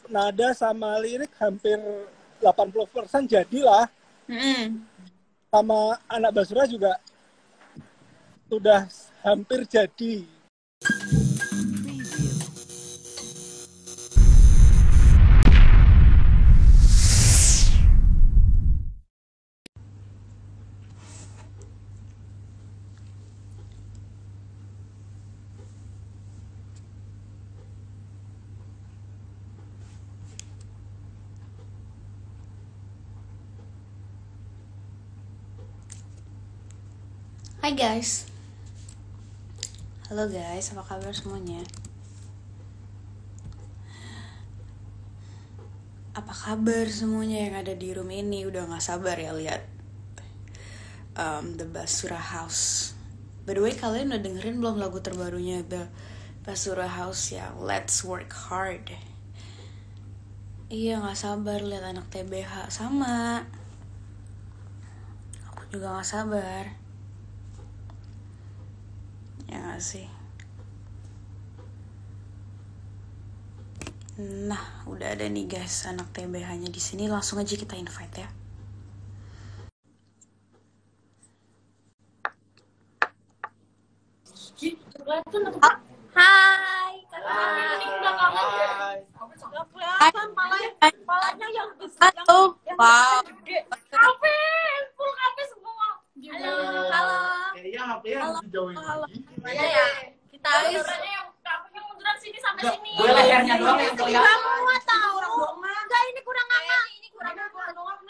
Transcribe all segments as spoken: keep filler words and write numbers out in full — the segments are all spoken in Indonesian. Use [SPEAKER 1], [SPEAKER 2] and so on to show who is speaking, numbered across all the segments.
[SPEAKER 1] nada sama lirik hampir delapan puluh persen jadilah.
[SPEAKER 2] Hmm.
[SPEAKER 1] Sama Anak Basura juga sudah hampir jadi.
[SPEAKER 2] Hai guys. Halo guys, apa kabar semuanya? Apa kabar semuanya yang ada di room ini? Udah gak sabar ya lihat um, The Basura House. By the way, kalian udah dengerin belum lagu terbarunya The Basura House ya? Let's Work Hard. Iya, gak sabar lihat anak T B H. Sama, aku juga gak sabar. Ya gak sih? Nah, udah ada nih guys anak T B H-nya di sini. Langsung aja kita invite ya.
[SPEAKER 3] Hai, kakak. Ini udah kangen ya? Gak kelihatan, palanya, palanya yang besar,
[SPEAKER 2] Halo.
[SPEAKER 3] yang
[SPEAKER 2] Wow.
[SPEAKER 3] gede. Kafe, full kafe semua. Halo, halo.
[SPEAKER 4] Kayaknya H P-nya harus dijauhin lagi.
[SPEAKER 3] Iya ya. Kita harus.
[SPEAKER 5] Mundurannya yang kafenya munduran sini sampai
[SPEAKER 4] Nggak,
[SPEAKER 5] sini.
[SPEAKER 4] gue lehernya doang yang kelihatan.
[SPEAKER 3] Gak mau tahu. Enggak, ini kurang apa? Ini kurang apa?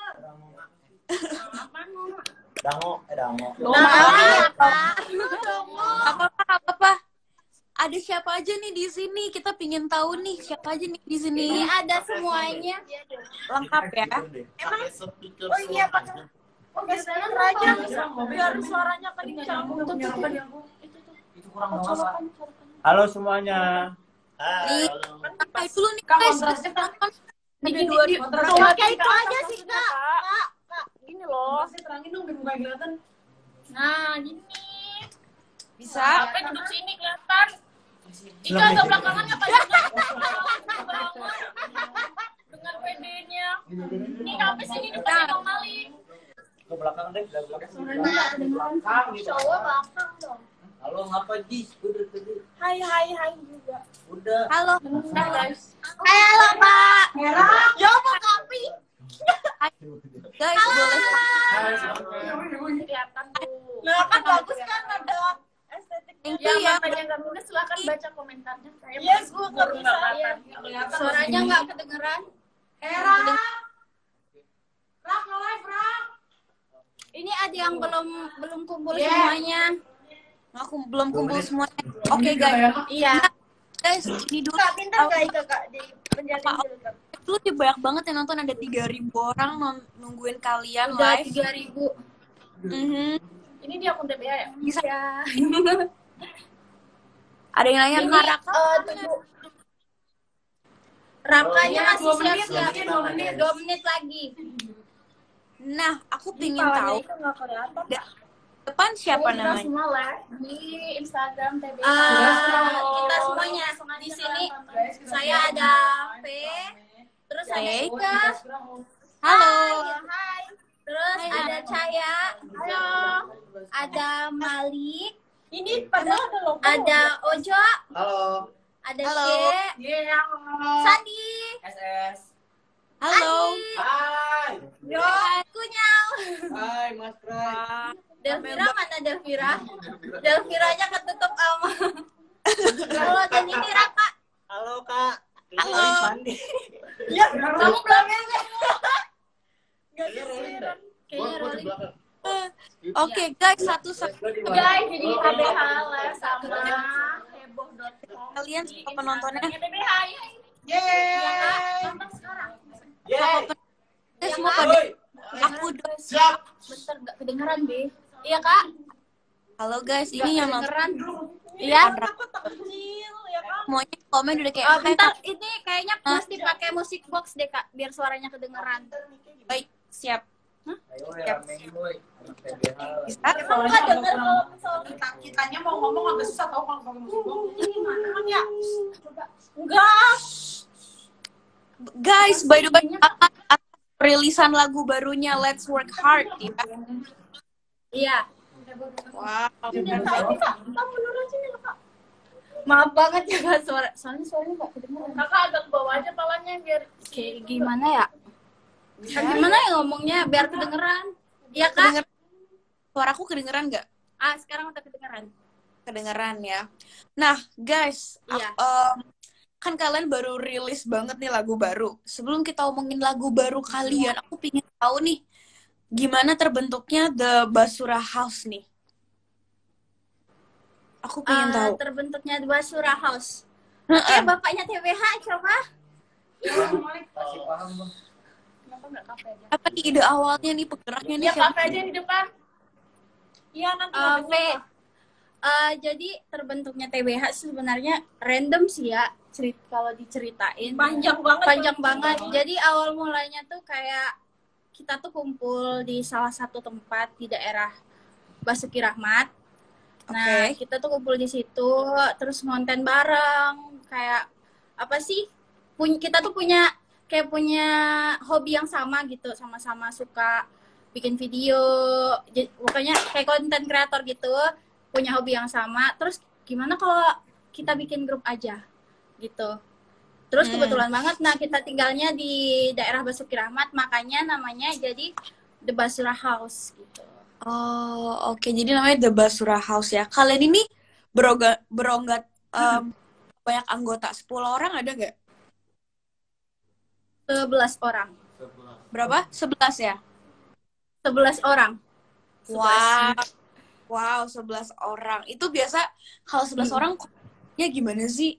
[SPEAKER 4] Dango, eh Dango.
[SPEAKER 3] Apa?
[SPEAKER 2] Apa-apa, apa-apa. Ada siapa aja nih di sini? Kita pingin tahu nih siapa aja nih di sini.
[SPEAKER 3] Ini ada semuanya.
[SPEAKER 2] Lengkap ya.
[SPEAKER 3] Emang? Oh iya, pakai pakai speaker aja biar suaranya kencang. Tuh, tuh, tuh.
[SPEAKER 4] Itu kurang banget. Halo semuanya.
[SPEAKER 2] Nih,
[SPEAKER 4] Hai.
[SPEAKER 2] hai dulu nih guys. Ini dua ribu.
[SPEAKER 3] Pakai itu aja sih, Kak. Kak, Kak, gini loh.
[SPEAKER 5] Terangin dong biar muka kelihatan. Nah, gini.
[SPEAKER 2] Bisa.
[SPEAKER 5] Sampai duduk sini kelihatan. Ika agak belakangannya Pak Ika. Dengan P D-nya. Ini sampai sini depannya Bang Malik.
[SPEAKER 4] Ke belakang deh, ke belakang.
[SPEAKER 5] Suaranya
[SPEAKER 4] Di belakang gitu.
[SPEAKER 3] Cowok belakang dong.
[SPEAKER 4] Halo, ngapa Jis? Udah tadi.
[SPEAKER 3] Hai, hai, hai juga.
[SPEAKER 4] Udah.
[SPEAKER 2] Halo.
[SPEAKER 5] Nah, guys.
[SPEAKER 3] Hai, halo, Kak. Merah. Ya, Pak Kapi.
[SPEAKER 2] Guys, boleh.
[SPEAKER 4] Hai semuanya.
[SPEAKER 5] Kelihatan tuh.
[SPEAKER 3] Nah, kan bagus kan ada estetik.
[SPEAKER 2] Thank
[SPEAKER 5] Yang
[SPEAKER 2] you ya.
[SPEAKER 5] makanya nggak mudah silakan baca komentarnya. Saya
[SPEAKER 3] Yes, gua nggak
[SPEAKER 5] baru
[SPEAKER 3] bisa.
[SPEAKER 5] kelihatan.
[SPEAKER 3] Iya. Suaranya nggak kedengeran.
[SPEAKER 5] Era. Rak, live, Rak.
[SPEAKER 3] Ini ada yang belum belum kumpul
[SPEAKER 5] Yeah.
[SPEAKER 3] semuanya.
[SPEAKER 2] Aku belum kumpul semuanya. Oke guys.
[SPEAKER 3] Iya.
[SPEAKER 2] Guys, ini dulu.
[SPEAKER 3] Kak, pintar nggak itu, Kak? Di penjalin
[SPEAKER 2] Pak,
[SPEAKER 3] dulu, Kak.
[SPEAKER 2] Dulu nih banyak banget yang nonton, ada tiga ribu orang non- nungguin kalian
[SPEAKER 3] Udah
[SPEAKER 2] live.
[SPEAKER 3] tiga ribu.
[SPEAKER 2] Mhm.
[SPEAKER 5] Ini di akun T B H ya?
[SPEAKER 2] Bisa.
[SPEAKER 3] Ya.
[SPEAKER 2] Ada yang nanya
[SPEAKER 3] Ini
[SPEAKER 2] Kak Raka.
[SPEAKER 3] eh, tunggu. Rakanya masih
[SPEAKER 5] dua menit,
[SPEAKER 3] siap-siap.
[SPEAKER 5] mungkin dua menit.
[SPEAKER 3] Dua menit lagi.
[SPEAKER 2] Nah, aku
[SPEAKER 3] Ini
[SPEAKER 2] pingin
[SPEAKER 3] palanya
[SPEAKER 2] tahu
[SPEAKER 3] itu nggak kelihatan.
[SPEAKER 2] Da- depan siapa
[SPEAKER 5] Kita
[SPEAKER 2] namanya?
[SPEAKER 5] semua live di Instagram T B H.
[SPEAKER 3] Ah, kita semuanya di sini. Saya ada P, terus ada
[SPEAKER 2] Oke.
[SPEAKER 3] Ika.
[SPEAKER 2] Halo.
[SPEAKER 3] Hai, hai. Terus
[SPEAKER 2] Hai,
[SPEAKER 3] ada
[SPEAKER 2] hai.
[SPEAKER 3] Caya. Halo. Ada Malik.
[SPEAKER 5] Ini padahal ada logo.
[SPEAKER 3] Ada Ojo.
[SPEAKER 4] Halo.
[SPEAKER 3] Ada
[SPEAKER 2] Halo.
[SPEAKER 3] K.
[SPEAKER 5] Iya.
[SPEAKER 3] Sandi.
[SPEAKER 4] S S.
[SPEAKER 2] Halo.
[SPEAKER 3] Andi.
[SPEAKER 4] Hai.
[SPEAKER 3] Yo, Kunyal.
[SPEAKER 4] Hai Mas Prai.
[SPEAKER 2] Wah,
[SPEAKER 3] Delvira mana Delvira? Delviranya ketutup sama. Halo, dan ini Raka.
[SPEAKER 4] Halo Kak.
[SPEAKER 2] Halo.
[SPEAKER 4] Lagi mandi.
[SPEAKER 3] Ya, kamu belum ya?
[SPEAKER 4] Kayaknya rolling deh.
[SPEAKER 3] Kayaknya
[SPEAKER 4] Gua- gua di
[SPEAKER 3] rolling.
[SPEAKER 4] belakang.
[SPEAKER 2] Oke guys, satu-satu
[SPEAKER 4] Gua di
[SPEAKER 5] Guys,
[SPEAKER 4] mana?
[SPEAKER 5] jadi T B H live sama heboh dot com.
[SPEAKER 2] kalian
[SPEAKER 5] Di
[SPEAKER 2] siapa penontonnya?
[SPEAKER 5] Instagramnya T B H ya.
[SPEAKER 4] Yeay.
[SPEAKER 5] Nonton sekarang.
[SPEAKER 4] Yeay.
[SPEAKER 2] Guys, semua pada
[SPEAKER 4] Woi.
[SPEAKER 2] aku do-
[SPEAKER 4] Siap.
[SPEAKER 3] Bentar, nggak kedengeran, Be. Iya, Kak?
[SPEAKER 2] Halo guys, ini yang nonton
[SPEAKER 3] Kedengeran. Iya.
[SPEAKER 5] Kecil ya kan?
[SPEAKER 2] semuanya komen udah kayak
[SPEAKER 3] Oh,
[SPEAKER 2] "Hai,
[SPEAKER 3] bentar,
[SPEAKER 2] Kak."
[SPEAKER 3] ini kayaknya mesti pakai musik box deh, Kak, biar suaranya kedengeran.
[SPEAKER 2] Baik, siap.
[SPEAKER 4] Ayo ya, ramein boy. Anak T B H lah.
[SPEAKER 2] Bisa?
[SPEAKER 3] Emang nggak denger kalau misalnya
[SPEAKER 5] Kita kitanya mau ngomong agak susah tahu kalau pakai musik box. Ini gimana kan ya?
[SPEAKER 3] Coba. Enggak.
[SPEAKER 2] Guys, by the way, rilisan lagu barunya Let's Work Hard ya.
[SPEAKER 3] Iya.
[SPEAKER 2] Wow.
[SPEAKER 3] Kamu nurun sini loh, Kak. Maaf banget ya Kak, suara soalnya suaranya nggak kedengeran.
[SPEAKER 5] Kakak agak bawa aja palanya biar
[SPEAKER 3] Kayak gimana ya? Kak, gimana ya ngomongnya biar kedengeran? Iya Kak.
[SPEAKER 2] Kedenger- Suaraku kedengeran nggak?
[SPEAKER 3] Ah, sekarang udah kedengeran.
[SPEAKER 2] Kedengeran ya. Nah, guys,
[SPEAKER 3] Iya.
[SPEAKER 2] ak- em, kan kalian baru rilis banget nih lagu baru. Sebelum kita omongin lagu baru kalian, aku pengen tahu nih gimana terbentuknya The Basura House nih. Aku pengen
[SPEAKER 3] Ah,
[SPEAKER 2] tahu.
[SPEAKER 3] terbentuknya Basura House.
[SPEAKER 2] Heeh.
[SPEAKER 3] Eh, bapaknya T B H coba.
[SPEAKER 4] Kasih paham, Bang.
[SPEAKER 5] kenapa nggak kafe aja?
[SPEAKER 2] Apa nih ide awalnya nih, penggeraknya nih
[SPEAKER 5] Iya
[SPEAKER 2] siapa?
[SPEAKER 5] kafe aja di depan. Iya nanti
[SPEAKER 3] Eh,
[SPEAKER 5] ada
[SPEAKER 3] V. Eh, jadi terbentuknya T B H sebenarnya random sih ya. Cerit kalau diceritain
[SPEAKER 5] panjang banget.
[SPEAKER 3] panjang banget. Jadi awal mulanya tuh kayak kita tuh kumpul di salah satu tempat di daerah Basuki Rahmat. Nah,
[SPEAKER 2] Oke.
[SPEAKER 3] kita tuh kumpul di situ, terus ngonten bareng. Kayak apa sih? Pun kita tuh punya kayak punya hobi yang sama gitu, sama-sama suka bikin video. Jadi, pokoknya kayak konten kreator gitu, punya hobi yang sama. Terus gimana kalau kita bikin grup aja gitu. Terus
[SPEAKER 2] Hmm.
[SPEAKER 3] kebetulan banget, nah kita tinggalnya di daerah Basuki Rahmat, makanya namanya jadi The Basura House gitu.
[SPEAKER 2] Oh, oke. Jadi namanya The Basura House ya. Kalian ini beroga, beronggat em, banyak anggota. sepuluh orang ada nggak?
[SPEAKER 3] sebelas orang.
[SPEAKER 2] Berapa? sebelas ya?
[SPEAKER 3] sebelas orang.
[SPEAKER 2] Wow. Wow, sebelas orang. Itu biasa kalau sebelas
[SPEAKER 3] Hmm.
[SPEAKER 2] orang ya gimana sih?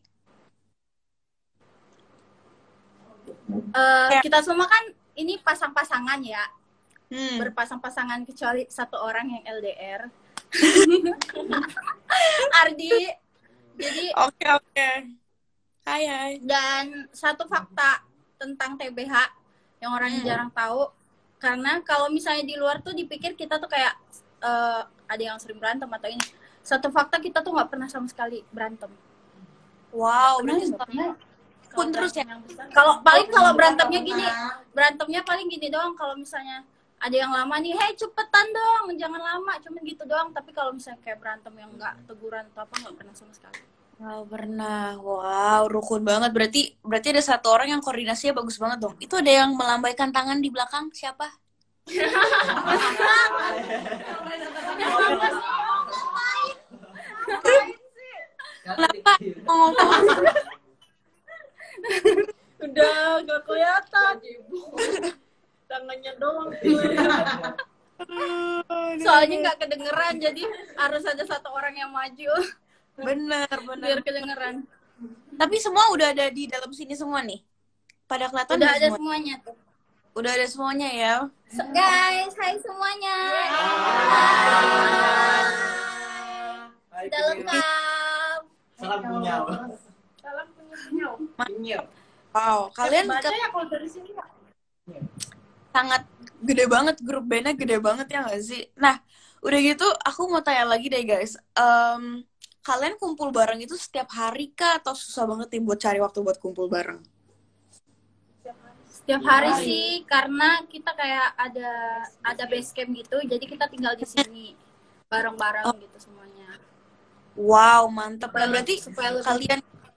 [SPEAKER 3] Eh,
[SPEAKER 2] Ya.
[SPEAKER 3] kita semua kan ini pasang-pasangan ya.
[SPEAKER 2] Hmm.
[SPEAKER 3] Berpasang-pasangan kecuali satu orang yang L D R. Ardi. Jadi
[SPEAKER 2] Oke, oke. Hai, hai.
[SPEAKER 3] dan satu fakta tentang T B H yang orang
[SPEAKER 2] Hmm.
[SPEAKER 3] jarang tahu, karena kalau misalnya di luar tuh dipikir kita tuh kayak eh, ada yang sering berantem atau ini. Satu fakta kita tuh nggak pernah sama sekali berantem.
[SPEAKER 2] Wow,
[SPEAKER 3] Pernah,
[SPEAKER 2] berarti
[SPEAKER 3] nggak pernah.
[SPEAKER 2] pun terus ya.
[SPEAKER 3] Kalau paling kalau berantemnya gini, berantemnya paling gini doang. Kalau misalnya ada yang lama nih, hei cepetan dong, jangan lama, cuman gitu doang. Tapi kalau misalnya kayak berantem yang nggak teguran atau apa, nggak pernah sama sekali.
[SPEAKER 2] Wow, pernah. Wow, rukun banget. Berarti berarti ada satu orang yang koordinasinya bagus banget dong. Itu ada yang melambaikan tangan di belakang, siapa? Kenapa? Oh,
[SPEAKER 3] Udah gak kelihatan. Tangannya doang. Soalnya nggak kedengeran, jadi harus ada satu orang yang maju
[SPEAKER 2] bener, bener.
[SPEAKER 3] biar kedengeran.
[SPEAKER 2] Tapi semua udah ada di dalam sini semua nih. Pada kelihatan
[SPEAKER 3] Udah
[SPEAKER 2] nggak
[SPEAKER 3] ada
[SPEAKER 2] semua?
[SPEAKER 3] semuanya tuh.
[SPEAKER 2] Udah ada semuanya ya.
[SPEAKER 3] So, guys, hai semuanya.
[SPEAKER 4] Hai,
[SPEAKER 3] Udah lengkap.
[SPEAKER 4] Salam punya.
[SPEAKER 5] Salam punya.
[SPEAKER 4] Punya.
[SPEAKER 2] Wow, kalian
[SPEAKER 5] Baca
[SPEAKER 2] ke-
[SPEAKER 5] ya kalau dari sini Kak.
[SPEAKER 2] sangat gede banget, grup bandnya gede banget ya nggak sih? Nah, udah gitu aku mau tanya lagi deh guys. Em, kalian kumpul bareng itu setiap hari kah atau susah banget nih buat cari waktu buat kumpul bareng?
[SPEAKER 3] Setiap hari sih, karena kita kayak ada ada base camp gitu, jadi kita tinggal di sini bareng-bareng
[SPEAKER 2] Oh.
[SPEAKER 3] gitu semuanya.
[SPEAKER 2] Wow, mantep. Nah,
[SPEAKER 3] Supaya-
[SPEAKER 2] berarti
[SPEAKER 3] supaya lebih-
[SPEAKER 2] kalian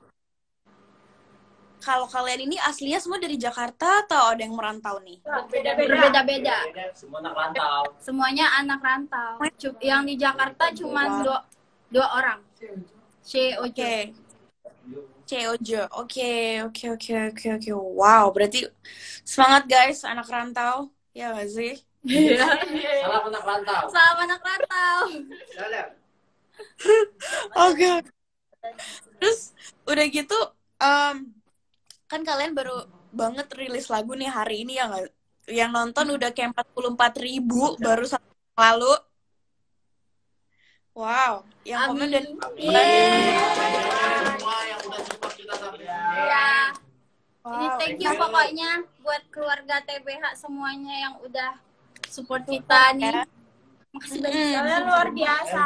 [SPEAKER 2] kalau kalian ini aslinya semua dari Jakarta atau ada yang merantau nih?
[SPEAKER 5] Beda-beda.
[SPEAKER 3] berbeda-beda.
[SPEAKER 4] Semua anak rantau.
[SPEAKER 3] Semuanya anak rantau. Cu- Yang di Jakarta cuma
[SPEAKER 2] Wow.
[SPEAKER 3] dua dua orang. C O J.
[SPEAKER 2] Oke. C O J. Oke, oke, oke, oke, oke. Wow, berarti semangat guys, anak rantau. Ya nggak sih?
[SPEAKER 4] Salam anak rantau.
[SPEAKER 3] Sama anak rantau.
[SPEAKER 4] Salam.
[SPEAKER 2] Oke. Terus udah gitu, em, kan kalian baru banget rilis lagu nih hari ini ya nggak? Yang nonton udah kayak empat puluh empat ribu baru satu tahun lalu. Wow, yang komen dan
[SPEAKER 3] Yeay.
[SPEAKER 4] Semua yang udah support kita sampai
[SPEAKER 3] Ya. Ini
[SPEAKER 2] Wow,
[SPEAKER 3] thank you pokoknya buat keluarga T B H semuanya yang udah support kita nih. Makasih banyak.
[SPEAKER 2] Mm.
[SPEAKER 3] Kalian luar biasa.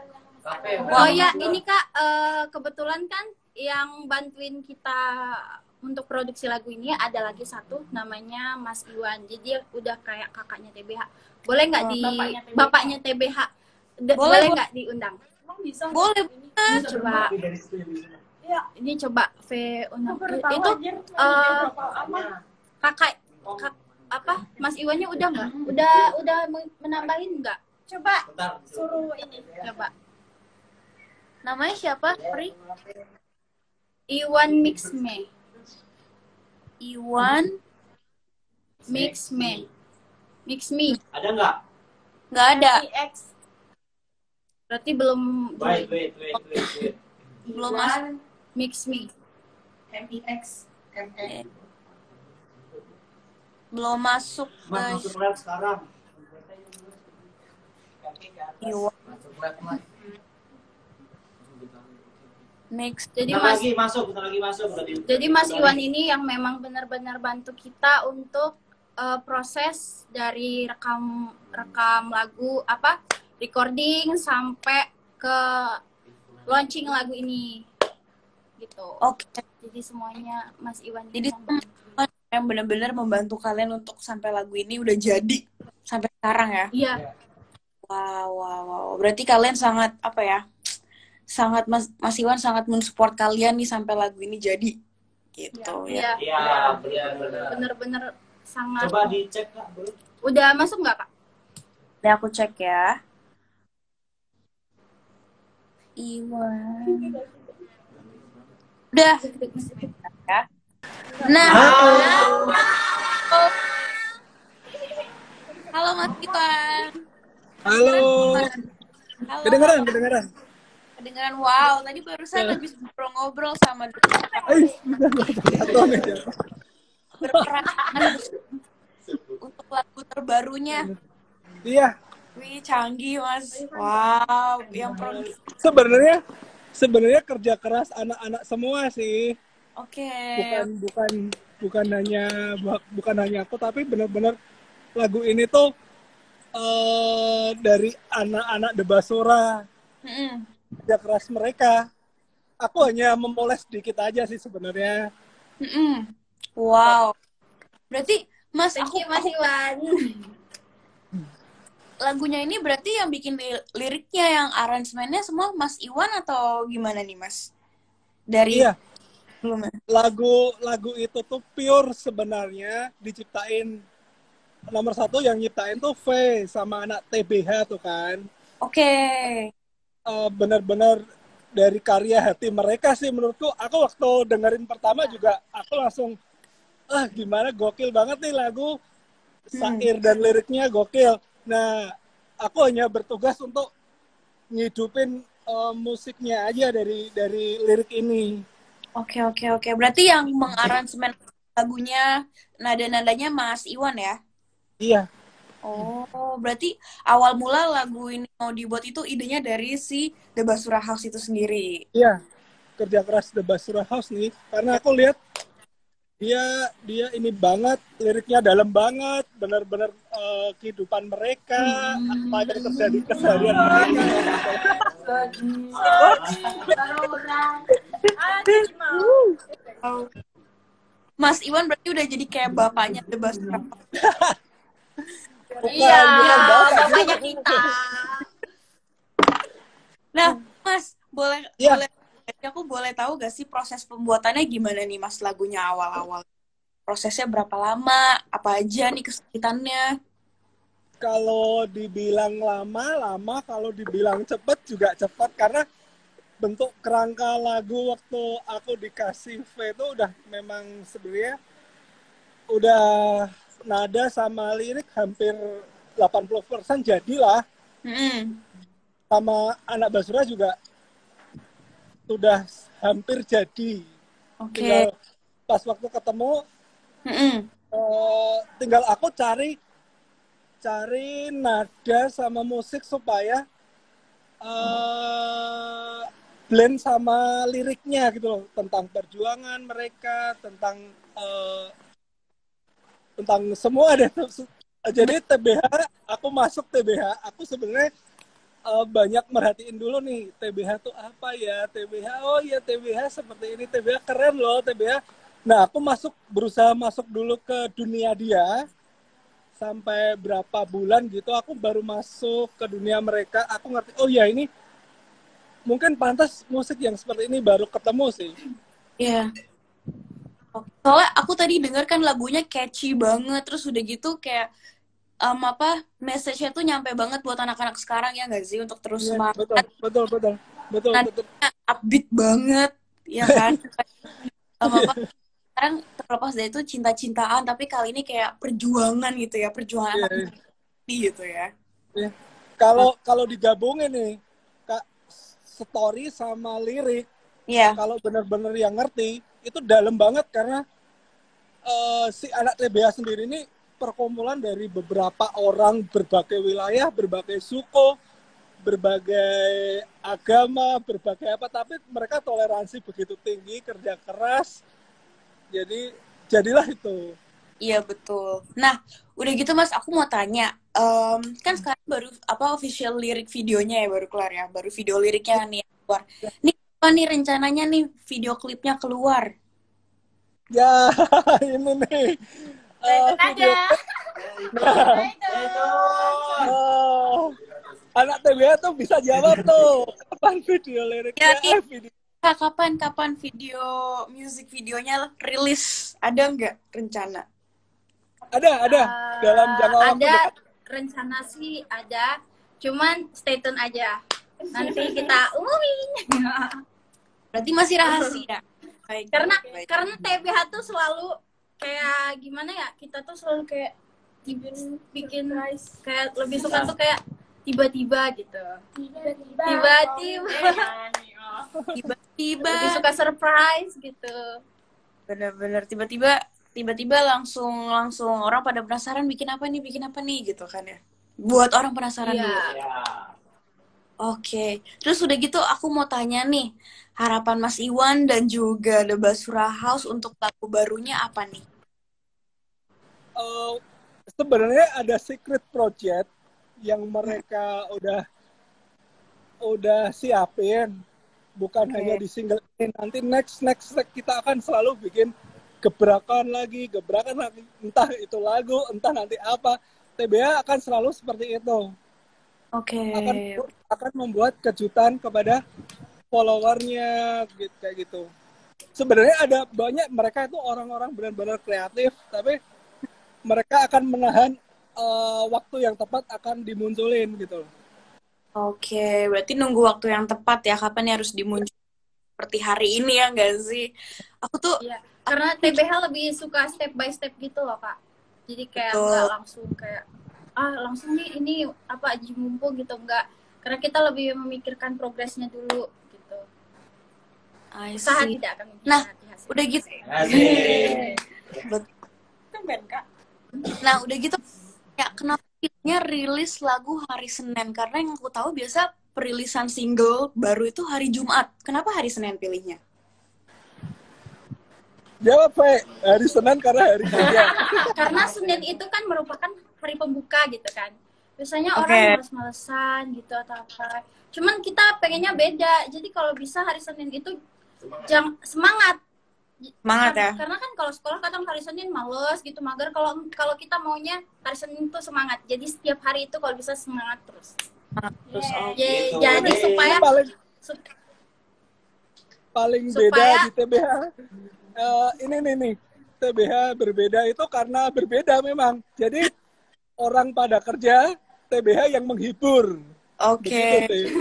[SPEAKER 4] Kafe.
[SPEAKER 3] Oh ya, ini Kak, eh, kebetulan kan yang bantuin kita untuk produksi lagu ini ada lagi satu namanya Mas Iwan. Jadi dia udah kayak kakaknya T B H. Boleh nggak
[SPEAKER 2] Oh,
[SPEAKER 3] di
[SPEAKER 5] bapaknya T B H.
[SPEAKER 3] bapaknya T B H? De-
[SPEAKER 2] Boleh,
[SPEAKER 3] boleh
[SPEAKER 2] boleh.
[SPEAKER 3] nggak diundang?
[SPEAKER 5] Emang bisa?
[SPEAKER 2] Boleh,
[SPEAKER 3] Ini coba
[SPEAKER 5] Iya.
[SPEAKER 3] ini coba V undang.
[SPEAKER 5] Aku baru tahu,
[SPEAKER 3] Itu
[SPEAKER 5] anjir.
[SPEAKER 3] eh,
[SPEAKER 5] Apa?
[SPEAKER 3] kakak kak, apa Mas Iwannya udah nggak? Udah udah men- menambahin nggak?
[SPEAKER 5] Coba suruh ini.
[SPEAKER 3] Coba.
[SPEAKER 2] Namanya siapa, Pri?
[SPEAKER 3] Iwan Mix Me.
[SPEAKER 2] Iwan.
[SPEAKER 3] Mix Me. Mix Me.
[SPEAKER 4] Ada nggak?
[SPEAKER 2] Nggak ada.
[SPEAKER 5] X.
[SPEAKER 3] Berarti belum
[SPEAKER 4] Wait, wait, wait, wait, wait.
[SPEAKER 2] Belum masuk.
[SPEAKER 3] Mix Me.
[SPEAKER 5] M I X M E.
[SPEAKER 2] Belum masuk,
[SPEAKER 4] Mas
[SPEAKER 2] guys.
[SPEAKER 4] masuk live sekarang.
[SPEAKER 2] Iwan.
[SPEAKER 4] Masuk live, Mas.
[SPEAKER 2] Mix.
[SPEAKER 3] Jadi
[SPEAKER 4] Bentar
[SPEAKER 3] Mas
[SPEAKER 4] lagi masuk, bentar lagi masuk. Berarti.
[SPEAKER 3] Jadi Mas Iwan ini yang memang benar-benar bantu kita untuk uh, proses dari rekam rekam lagu apa recording sampai ke launching lagu ini gitu.
[SPEAKER 2] Oke.
[SPEAKER 3] Jadi semuanya Mas Iwan.
[SPEAKER 2] Jadi
[SPEAKER 3] yang bantu.
[SPEAKER 2] yang benar-benar membantu kalian untuk sampai lagu ini udah jadi sampai sekarang ya.
[SPEAKER 3] Iya.
[SPEAKER 2] Wow, wow, wow. Berarti kalian sangat apa ya? Sangat Mas, Mas Iwan sangat mensupport kalian nih sampai lagu ini jadi gitu ya.
[SPEAKER 3] Iya.
[SPEAKER 4] Iya, benar-benar.
[SPEAKER 3] Bener-bener sangat.
[SPEAKER 4] Coba dicek, Kak. Boleh?
[SPEAKER 3] Udah masuk nggak Kak?
[SPEAKER 2] Udah aku cek ya. Iwan. Udah. Ya. Nah. Halo Mas Iwan.
[SPEAKER 1] Halo.
[SPEAKER 2] Halo.
[SPEAKER 1] Kedengeran, kedengeran.
[SPEAKER 2] Kedengeran. Wow, tadi barusan habis ngobrol-ngobrol sama
[SPEAKER 1] Eh, jatuh nih, jatuh.
[SPEAKER 2] berperan untuk lagu terbarunya.
[SPEAKER 1] Iya,
[SPEAKER 2] Wih, canggih Mas. Wow, yang produksi.
[SPEAKER 1] sebenarnya sebenarnya kerja keras anak-anak semua sih.
[SPEAKER 2] Oke.
[SPEAKER 1] Bukan bukan bukan hanya bukan hanya aku, tapi benar-benar lagu ini tuh eh, dari anak-anak The Basura,
[SPEAKER 2] Mm-mm.
[SPEAKER 1] kerja keras mereka. Aku hanya memoles sedikit aja sih sebenarnya.
[SPEAKER 2] Mm-mm. Wow. Berarti Mas,
[SPEAKER 3] Thank
[SPEAKER 2] aku,
[SPEAKER 3] you Mas
[SPEAKER 2] aku
[SPEAKER 3] Iwan.
[SPEAKER 2] lagunya ini berarti yang bikin li- liriknya, yang aransemennya semua Mas Iwan atau gimana nih Mas? Dari
[SPEAKER 1] Iya,
[SPEAKER 2] belum ya?
[SPEAKER 1] lagu lagu itu tuh pure sebenarnya diciptain, nomor satu yang nyiptain tuh V sama anak T B H tuh kan.
[SPEAKER 2] Oke.
[SPEAKER 1] Eh, benar-benar dari karya hati mereka sih menurutku. Aku waktu dengerin pertama juga aku langsung ah gimana, gokil banget nih lagu, syair dan liriknya gokil. Nah, aku hanya bertugas untuk ngidupin eh, musiknya aja dari dari lirik ini.
[SPEAKER 2] Oke, oke, oke. Berarti yang mengaransemen lagunya, nada-nadanya Mas Iwan ya?
[SPEAKER 1] Iya,
[SPEAKER 2] Oh, berarti awal mula lagu ini mau dibuat itu idenya dari si The Basura House itu sendiri.
[SPEAKER 1] iya. Kerja keras The Basura House nih, karena aku lihat dia dia ini banget, liriknya dalam banget, benar-benar eh, kehidupan mereka, apa yang terjadi keseharian mereka.
[SPEAKER 2] Mas Iwan berarti udah jadi kayak bapaknya The Basura House.
[SPEAKER 1] Bukan,
[SPEAKER 3] Iya,
[SPEAKER 1] bukan bapak.
[SPEAKER 3] bapaknya kita.
[SPEAKER 2] Nah, Mas, boleh
[SPEAKER 1] Iya.
[SPEAKER 2] boleh aku boleh tahu gak sih proses pembuatannya gimana nih Mas lagunya awal-awal? Prosesnya berapa lama? Apa aja nih kesulitannya?
[SPEAKER 1] Kalau dibilang lama, lama. Kalau dibilang cepet juga cepet. Karena bentuk kerangka lagu waktu aku dikasih V itu udah memang sebenarnya udah nada sama lirik hampir delapan puluh persen jadilah.
[SPEAKER 2] Mm-mm.
[SPEAKER 1] Sama anak Basura juga sudah hampir jadi.
[SPEAKER 2] Oke.
[SPEAKER 1] Tinggal pas waktu ketemu,
[SPEAKER 2] Mm-mm.
[SPEAKER 1] eh, tinggal aku cari cari nada sama musik supaya eh, blend sama liriknya gitu loh, tentang perjuangan mereka, tentang eh, tentang semua deh. Jadi T B H, aku masuk T B H, aku sebenarnya eh, banyak merhatiin dulu nih, T B H tuh apa ya, T B H, oh iya T B H seperti ini, T B H keren loh, T B H Nah, aku masuk berusaha masuk dulu ke dunia dia sampai berapa bulan gitu aku baru masuk ke dunia mereka. Aku ngerti, oh ya ini mungkin pantas musik yang seperti ini baru ketemu sih.
[SPEAKER 2] Iya. Soalnya aku tadi denger kan lagunya catchy banget, terus udah gitu kayak um, apa message-nya tuh nyampe banget buat anak-anak sekarang ya nggak sih untuk terus
[SPEAKER 1] Iya,
[SPEAKER 2] semangat.
[SPEAKER 1] betul, betul, betul, betul, betul.
[SPEAKER 2] Upbeat banget, ya kan? um, apa sekarang terlepas dari itu cinta-cintaan, tapi kali ini kayak perjuangan gitu ya, perjuangan
[SPEAKER 1] Iya,
[SPEAKER 2] anak
[SPEAKER 1] iya.
[SPEAKER 2] muda gitu ya.
[SPEAKER 1] Iya. Kalau kalau digabungin nih, Kak, story sama lirik,
[SPEAKER 2] Iya.
[SPEAKER 1] kalau benar-benar yang ngerti, itu dalam banget karena uh, si anak T B A sendiri ini perkumpulan dari beberapa orang berbagai wilayah, berbagai suku, berbagai agama, berbagai apa, tapi mereka toleransi begitu tinggi, kerja keras, jadi jadilah itu.
[SPEAKER 2] Iya betul. Nah, udah gitu Mas, aku mau tanya, um, kan sekarang baru apa official lirik videonya ya baru keluar ya, baru video liriknya nih keluar. Nih apa nih rencananya nih video klipnya keluar?
[SPEAKER 1] Ya, ini nih uh, video. Nah, oh, anak T B A tuh bisa jawab tuh kapan video liriknya?
[SPEAKER 2] Ya,
[SPEAKER 1] eh, video.
[SPEAKER 2] Kak, kapan kapan video music videonya rilis? Ada nggak rencana?
[SPEAKER 1] Ada, ada.
[SPEAKER 3] Uh,
[SPEAKER 1] Dalam jangka waktu
[SPEAKER 3] ada
[SPEAKER 1] dekat.
[SPEAKER 3] rencana sih ada, cuman stay tune aja. Nanti kita umumin.
[SPEAKER 2] Berarti masih rahasia. Baik,
[SPEAKER 3] karena
[SPEAKER 2] baik.
[SPEAKER 3] karena T B H tuh selalu kayak gimana ya? Kita tuh selalu kayak bikin kayak lebih suka tuh kayak tiba-tiba gitu.
[SPEAKER 5] Tiba-tiba.
[SPEAKER 3] Tiba-tiba.
[SPEAKER 2] Tiba-tiba.
[SPEAKER 3] Lebih suka surprise gitu.
[SPEAKER 2] Bener-bener tiba-tiba tiba-tiba langsung langsung orang pada penasaran bikin apa nih bikin apa nih gitu kan ya. Buat orang penasaran
[SPEAKER 3] Iya.
[SPEAKER 2] dulu. Oke, terus udah gitu aku mau tanya nih, harapan Mas Iwan dan juga The Basura House untuk lagu barunya apa nih?
[SPEAKER 1] Uh, sebenarnya ada secret project yang mereka udah udah siapin, bukan
[SPEAKER 2] Okay.
[SPEAKER 1] hanya di single ini. Nanti next next next kita akan selalu bikin gebrakan lagi, gebrakan lagi, entah itu lagu, entah nanti apa. T B A akan selalu seperti itu.
[SPEAKER 2] Oke.
[SPEAKER 1] Akan akan membuat kejutan kepada followernya gitu, kayak gitu. Sebenarnya ada banyak mereka itu orang-orang benar-benar kreatif, tapi mereka akan menahan uh, waktu yang tepat akan dimunculin gitu.
[SPEAKER 2] Oke, berarti nunggu waktu yang tepat ya kapan harus dimuncul seperti hari ini ya nggak sih? Aku tuh
[SPEAKER 3] Iya. Karena T B H lebih suka step by step gitu loh Kak. Jadi kayak
[SPEAKER 2] Betul.
[SPEAKER 3] nggak langsung kayak ah langsung nih ini apa aji mumpung gitu enggak. Karena kita lebih memikirkan progresnya dulu gitu.
[SPEAKER 2] I
[SPEAKER 3] Usaha
[SPEAKER 2] see.
[SPEAKER 3] tidak akan
[SPEAKER 2] Nah,
[SPEAKER 3] mengkhianati hasil.
[SPEAKER 2] udah gitu.
[SPEAKER 4] Asik.
[SPEAKER 2] Bet- Nah, udah gitu ya kenapa filmnya rilis lagu hari Senin? Karena yang aku tahu biasa perilisan single baru itu hari Jumat. Kenapa hari Senin pilihnya?
[SPEAKER 1] Jawab, Pak. Hari Senin karena hari kerja.
[SPEAKER 3] Karena Senin itu kan merupakan hari pembuka gitu kan. Biasanya
[SPEAKER 2] Oke.
[SPEAKER 3] orang males-malesan gitu atau apa. Cuman kita pengennya beda. Jadi kalau bisa hari Senin itu jangan semangat.
[SPEAKER 2] Semangat ya?
[SPEAKER 3] Karena kan kalau sekolah kadang hari Senin males gitu mager. Kalau kalau kita maunya hari Senin itu semangat. Jadi setiap hari itu kalau bisa semangat terus.
[SPEAKER 2] Terus oh,
[SPEAKER 3] Ye-
[SPEAKER 4] gitu.
[SPEAKER 3] Jadi supaya
[SPEAKER 1] paling
[SPEAKER 3] su-
[SPEAKER 1] paling
[SPEAKER 3] Supaya-
[SPEAKER 1] beda di T B H. Uh, ini nih nih T B H berbeda itu karena berbeda memang. Jadi orang pada kerja, T B H yang menghibur.
[SPEAKER 2] Oke.
[SPEAKER 1] Begitu sih.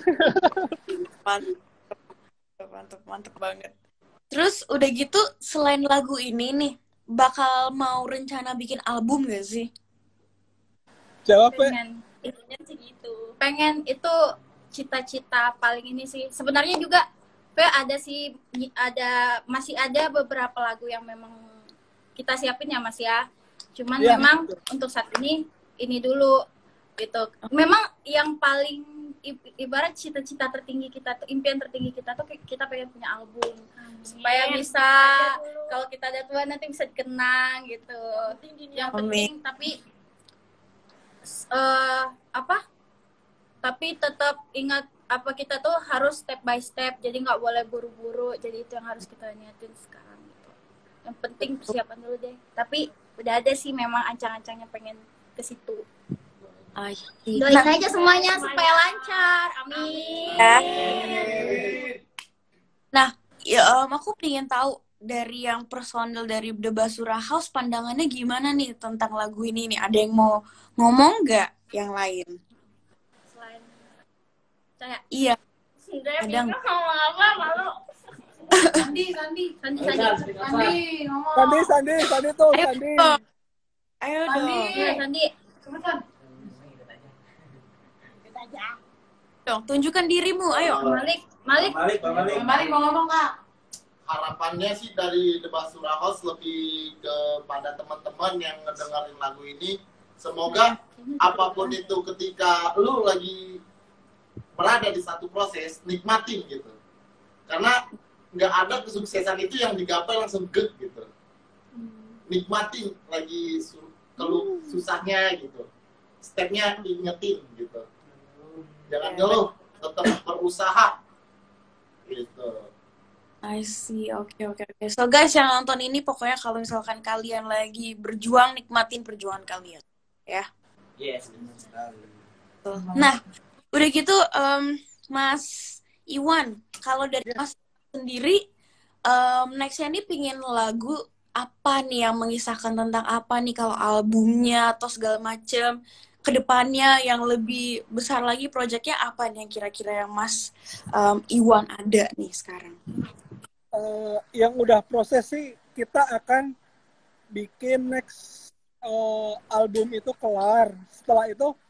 [SPEAKER 2] Mantap, mantap, mantap banget. Terus udah gitu selain lagu ini nih, bakal mau rencana bikin album gak sih?
[SPEAKER 1] Jawab, Pak.
[SPEAKER 3] pengen itunya sih gitu. Pengen itu cita-cita paling ini sih. Sebenarnya juga Pe ada sih ada masih ada beberapa lagu yang memang kita siapin ya Mas ya. Cuman
[SPEAKER 1] Ya,
[SPEAKER 3] memang
[SPEAKER 1] betul.
[SPEAKER 3] untuk saat ini ini dulu gitu. Memang yang paling i- ibarat cita-cita tertinggi kita tuh impian tertinggi kita tuh kita pengen punya album supaya bisa kalau kita ada tua nanti bisa dikenang gitu. Yang penting tapi eh apa? Tapi tetap ingat apa kita tuh harus step by step, jadi nggak boleh buru-buru. Jadi itu yang harus kita niatin sekarang gitu. Yang penting persiapan dulu deh. Tapi udah ada sih memang ancang-ancangnya pengen ke situ.
[SPEAKER 2] Ay,
[SPEAKER 3] Doain aja semuanya supaya lancar. Amin.
[SPEAKER 2] ya. Nah, ya, um, aku pengen tahu dari yang personil dari The Basura House pandangannya gimana nih tentang lagu ini nih? Ada yang mau ngomong nggak yang lain?
[SPEAKER 3] Selain saya,
[SPEAKER 2] Iya,
[SPEAKER 5] Sebenarnya
[SPEAKER 2] ada
[SPEAKER 5] bingung
[SPEAKER 2] nggak?
[SPEAKER 5] mau apa malu.
[SPEAKER 3] Sandi, Sandi, Sandi, Sandi, Sandi, ngomong.
[SPEAKER 1] Sandi, Sandi, Sandi tuh,
[SPEAKER 2] Ayo
[SPEAKER 1] Sandi.
[SPEAKER 2] dong, ayo dong,
[SPEAKER 3] Iya, Sandi.
[SPEAKER 2] dong, tunjukkan dirimu, ayo.
[SPEAKER 3] Malik, Malik.
[SPEAKER 4] Malik, Bang Malik.
[SPEAKER 3] Malik mau ngomong Kak.
[SPEAKER 6] Harapannya sih dari The Basura House lebih kepada teman-teman yang ngedengerin lagu ini, semoga apapun itu ketika lu lagi berada di satu proses, nikmatin gitu. Karena nggak ada kesuksesan itu yang digapai langsung get gitu. Nikmatin lagi su- kalau susahnya gitu. Stepnya diingetin gitu. Jangan ngeluh, tetap berusaha gitu.
[SPEAKER 2] I see, oke oke oke. So guys yang nonton ini pokoknya kalau misalkan kalian lagi berjuang, nikmatin perjuangan kalian, ya.
[SPEAKER 4] Yes, benar sekali.
[SPEAKER 2] Tuh. Nah, udah gitu em, Mas Iwan, kalau dari Mas sendiri, em, nextnya nih pingin lagu apa nih yang mengisahkan tentang apa nih kalau albumnya atau segala macem kedepannya yang lebih besar lagi proyeknya apa nih yang kira-kira yang Mas em, Iwan ada nih sekarang?
[SPEAKER 1] Uh, yang udah proses sih kita akan bikin next uh, album itu kelar. Setelah itu